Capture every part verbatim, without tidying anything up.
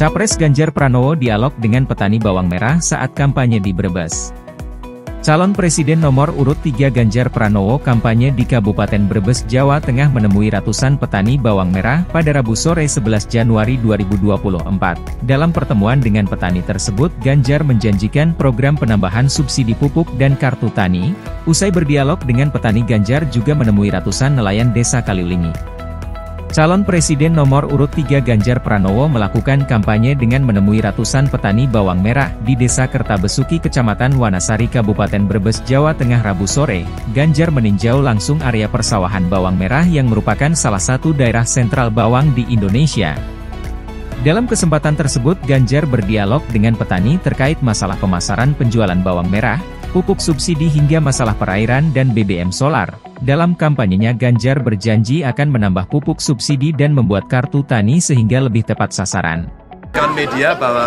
Capres Ganjar Pranowo dialog dengan petani bawang merah saat kampanye di Brebes. Calon Presiden nomor urut tiga Ganjar Pranowo kampanye di Kabupaten Brebes, Jawa Tengah menemui ratusan petani bawang merah pada Rabu sore sebelas Januari dua ribu dua puluh empat. Dalam pertemuan dengan petani tersebut, Ganjar menjanjikan program penambahan subsidi pupuk dan kartu tani. Usai berdialog dengan petani, Ganjar juga menemui ratusan nelayan desa Kaliulingi. Calon Presiden nomor urut tiga Ganjar Pranowo melakukan kampanye dengan menemui ratusan petani bawang merah di Desa Kertabesuki, Kecamatan Wanasari, Kabupaten Brebes, Jawa Tengah Rabu sore. Ganjar meninjau langsung area persawahan bawang merah yang merupakan salah satu daerah sentral bawang di Indonesia. Dalam kesempatan tersebut, Ganjar berdialog dengan petani terkait masalah pemasaran penjualan bawang merah, pupuk subsidi hingga masalah perairan dan B B M solar. Dalam kampanyenya, Ganjar berjanji akan menambah pupuk subsidi dan membuat kartu tani sehingga lebih tepat sasaran. Kan media bahwa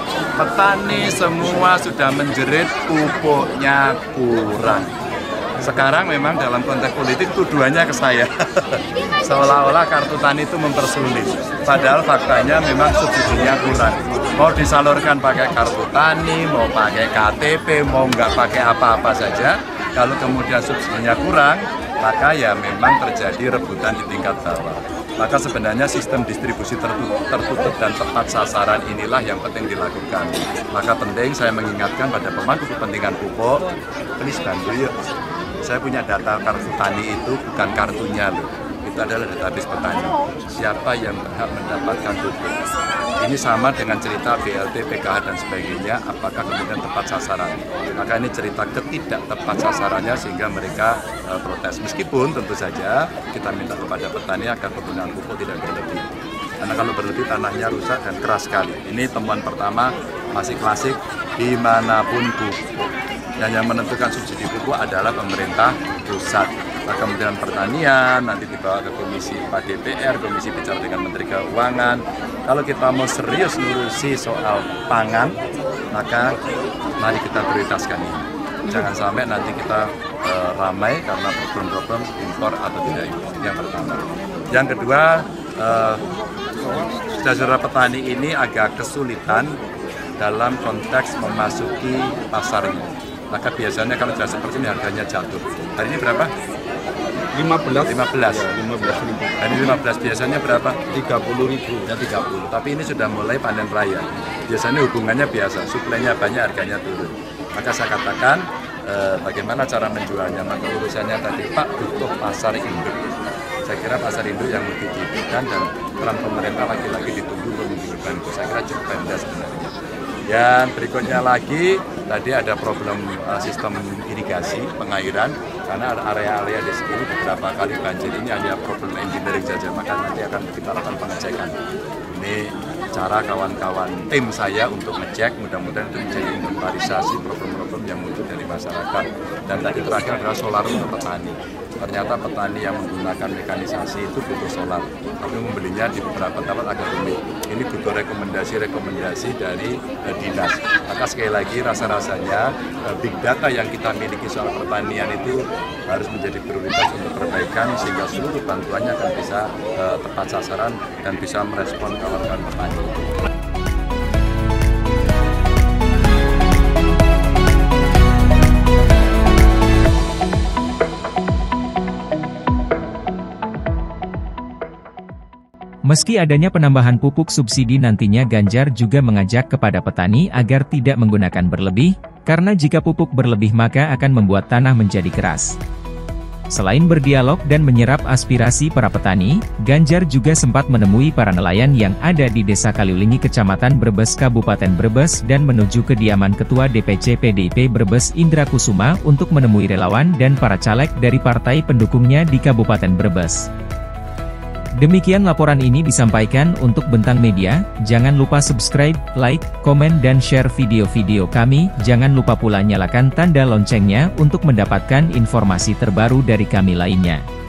petani semua sudah menjerit pupuknya kurang. Sekarang memang dalam konteks politik tuduhannya ke saya. Seolah-olah kartu tani itu mempersulit. Padahal faktanya memang subsidinya kurang. Mau disalurkan pakai kartu tani, mau pakai K T P, mau nggak pakai apa-apa saja. Kalau kemudian subsidinya kurang, maka ya memang terjadi rebutan di tingkat bawah. Maka sebenarnya sistem distribusi tertutup, tertutup dan tepat sasaran inilah yang penting dilakukan. Maka penting saya mengingatkan pada pemangku kepentingan pupuk, please bantu yuk. Saya punya data kartu tani itu bukan kartunya loh. Itu adalah database petani. Siapa yang berhak mendapatkan pupuk? Ini sama dengan cerita B L T, P K H dan sebagainya, apakah kemudian tepat sasaran? Maka ini cerita ketidak tepat sasarannya sehingga mereka uh, protes. Meskipun tentu saja kita minta kepada petani agar penggunaan pupuk tidak berlebih. Karena kalau berlebih tanahnya rusak dan keras sekali. Ini temuan pertama masih klasik dimanapun pupuk. Dan yang menentukan subsidi pupuk adalah pemerintah pusat. Nah, Kementerian Pertanian nanti dibawa ke Komisi empat D P R, Komisi bicara dengan Menteri Keuangan. Kalau kita mau serius ngurusi soal pangan, maka mari kita prioritaskan ini. Jangan sampai nanti kita e, ramai karena problem-problem impor atau tidak impor. Yang pertama. Yang kedua, e, saudara petani ini agak kesulitan dalam konteks memasuki pasarnya. Maka biasanya kalau sudah seperti ini harganya jatuh. Hari ini berapa? lima belas. lima belas. Ya, lima belas ribu. Hari lima belas biasanya berapa? tiga puluh ribu. Ya tiga puluh. Tapi ini sudah mulai panen raya. Biasanya hubungannya biasa, suplainya banyak, harganya turun. Maka saya katakan eh, bagaimana cara menjualnya. Maka urusannya tadi Pak butuh pasar induk. Saya kira pasar induk yang lebih diberikan dan peran pemerintah lagi-lagi ditunggu untuk memberikan itu. Saya kira cukup rendah sebenarnya. Dan berikutnya lagi, tadi ada problem uh, sistem irigasi, pengairan, karena ada area-area di sini beberapa kali banjir. Ini hanya problem engineering saja, maka nanti akan kita lakukan pengecekan. Ini cara kawan-kawan tim saya untuk ngecek, mudah-mudahan itu menjadi inventarisasi problem-problem yang muncul dari masyarakat. Dan tadi terakhir adalah solar untuk petani. Ternyata petani yang menggunakan mekanisasi itu butuh solar, tapi membelinya di beberapa tempat agak rumit. Ini butuh rekomendasi-rekomendasi dari uh, dinas. Maka sekali lagi rasa-rasanya uh, big data yang kita miliki soal pertanian itu harus menjadi prioritas untuk perbaikan sehingga seluruh bantuannya akan bisa uh, tepat sasaran dan bisa merespon kawan-kawan petani. Meski adanya penambahan pupuk subsidi nantinya, Ganjar juga mengajak kepada petani agar tidak menggunakan berlebih, karena jika pupuk berlebih maka akan membuat tanah menjadi keras. Selain berdialog dan menyerap aspirasi para petani, Ganjar juga sempat menemui para nelayan yang ada di Desa Kaliulingi, Kecamatan Brebes, Kabupaten Brebes dan menuju kediaman Ketua D P C P D I P Brebes Indra Kusuma untuk menemui relawan dan para caleg dari partai pendukungnya di Kabupaten Brebes. Demikian laporan ini disampaikan untuk Bentang Media. Jangan lupa subscribe, like, komen dan share video-video kami. Jangan lupa pula nyalakan tanda loncengnya untuk mendapatkan informasi terbaru dari kami lainnya.